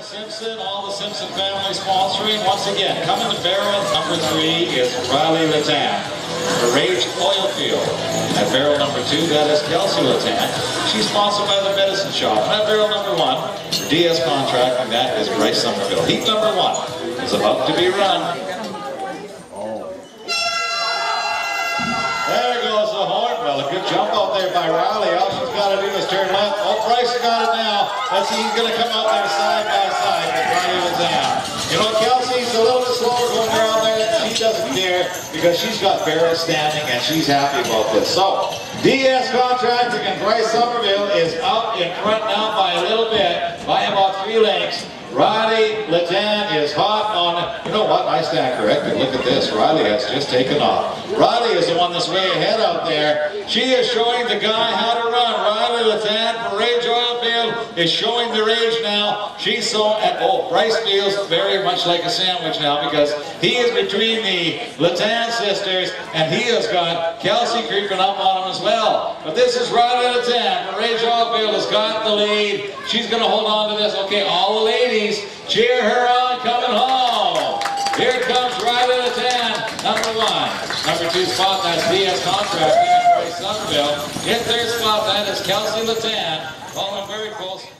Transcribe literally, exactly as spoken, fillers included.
Simpson, all the Simpson family sponsoring. Once again, coming to barrel number three is Riley Latan. The Rage Oil Field. At barrel number two, that is Kelsey Latan. She's sponsored by the Medicine Shop. And at barrel number one, for D S Contracting, that is Bryce Somerville. Heat number one is about to be run. There goes the horn. Well, a good jump out there by Riley. All she's got to do is turn left. Oh, Bryce has got it now. Let's see, he's going to come out there side by side with Riley Latan. You know, Kelsey's a little bit slower going around there. She doesn't care because she's got barrel standing and she's happy about this. So, D S Contracting and Bryce Somerville is out in front now by a little bit, by about three lengths. Riley Latan is hot on, you know what, I stand corrected. Look at this, Riley has just taken off. Riley is the one that's way ahead out there. She is showing the guy how to run. Riley Latan for Rage Oil Field is showing the rage now. She's so, and oh, Bryce feels very much like a sandwich now because he is between the Latan sisters and he has got Kelsey creeping up on him as well. But this is Riley Latan for Rage Oil Field has got the lead. She's going to hold on to this. Okay, all the ladies, cheer her on coming home. Here comes Riley Latan, number one. Number two spot, that's D S Contracting and Bryce Somerville. In third spot, that is Kelsey Latan. Following very close.